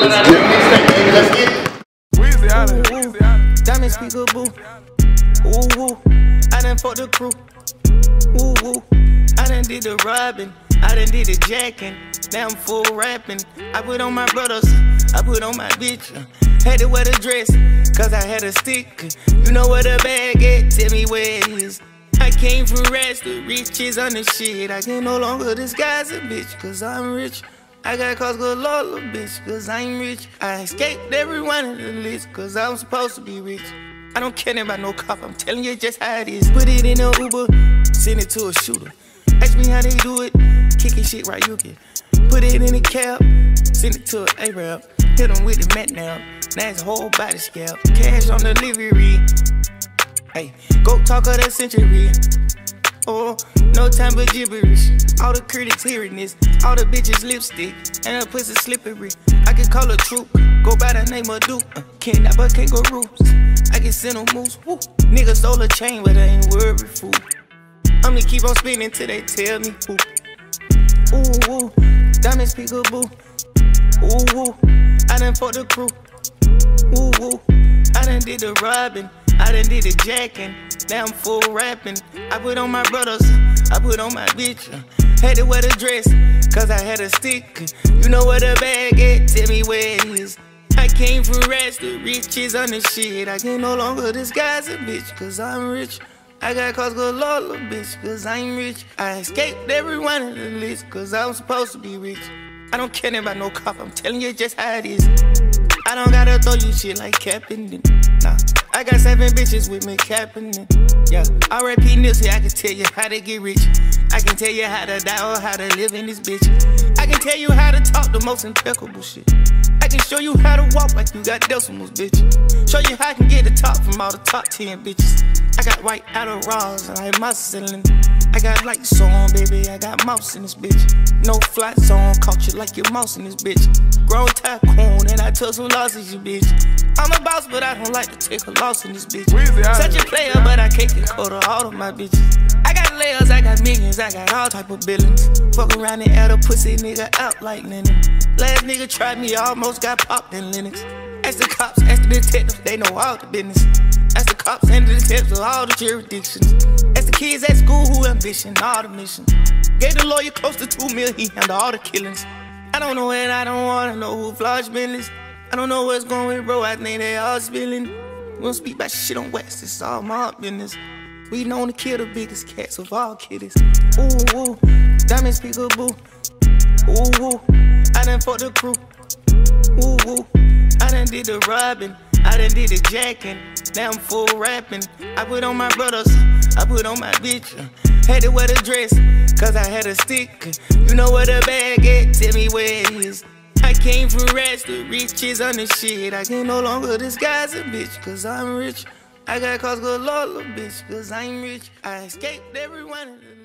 Let's get it. Weezy out of here. Diamond speaker boo. Ooh, ooh. I done fucked the crew. Ooh, ooh. I done did the robbing. I done did the jacking. Now I'm full rapping. I put on my brothers. I put on my bitch. Had to wear the dress, cause I had a stick. You know where the bag at? Tell me where it is. I came from rats, the riches on the shit. I can no longer disguise a bitch, cause I'm rich. I got cause galore, little bitch, cause I'm rich. I escaped every one of the list, cause I'm supposed to be rich. I don't care about no cop, I'm telling you just how it is. Put it in a Uber, send it to a shooter. Ask me how they do it, kicking shit right you can. Put it in a cab, send it to an Arab. Hit him with the mat now, now his whole body scalp. Cash on delivery, hey, go talk of the century. Oh, no time but gibberish. All the critics hearing this, all the bitches lipstick, and her pussy slippery. I can call her troop, go by the name of Duke. Kidnap her kangaroos, I can send them moose. Woo. Niggas stole a chain, but I ain't worried, fool. I'ma keep on spinning till they tell me who. Ooh, ooh, diamond speaker boo. Ooh, ooh, I done fucked the crew. Ooh, ooh, I done did the robbing. I done did the jacking. Now I'm full rapping. I put on my brothers. I put on my bitch. Had to wear the dress, cause I had a stick. You know where the bag at? Tell me where it is. I came from rats, the riches on the shit. I can no longer disguise a bitch, cause I'm rich. I got cause galore, little bitch, cause I'm rich. I escaped every one of the list, cause I'm supposed to be rich. I don't care about no cop, I'm telling you just how it is. I don't gotta throw you shit like Kaepernick. Nah, I got 7 bitches with me Kaepernick. Yeah, R.I.P. Nipsey, I can tell you how to get rich. I can tell you how to die or how to live in this bitch. I can tell you how to talk the most impeccable shit. I can show you how to walk like you got decimals, bitch. Show you how I can get the top from all the top 10 bitches. I got white Adderalls and I have my ceiling. I got lights on, baby, I got mouse in this bitch. No flats on, caught you like your mouse in this bitch. Grown tycoon and I took some losses, you bitch. I'm a boss, but I don't like to take a loss in this bitch. Such a player, but I can't get caught of all of my bitches. I got layers, I got millions, I got all type of billions. Fuck around and add a pussy nigga out like Lennon. Last nigga tried me, almost got popped in Linux. Ask the cops, ask the detectives, they know all the business. Ask the cops and the detectives of all the jurisdictions. Ask the kids at school who ambition, all the missions. Gave the lawyer close to 2 mil, he handled all the killings. I don't know and I don't wanna know who Florence Bentley's. I don't know what's going with bro, I think they all spilling. We don't speak about shit on West, it's all my business. We known to kill the biggest cats of all kiddies. Ooh, ooh, diamond speaker boo. Ooh, ooh, I done fucked the crew. Ooh, ooh, I done did the robbing. I done did the jacking. Now I'm full rapping. I put on my brothers. I put on my bitch. Had to wear the dress, cause I had a stick. You know where the bag at? Tell me where it is. I came from rats, the riches on the shit. I can no longer disguise a bitch, cause I'm rich. I got cause galore, little bitch, cause I'm rich. I escaped every one of the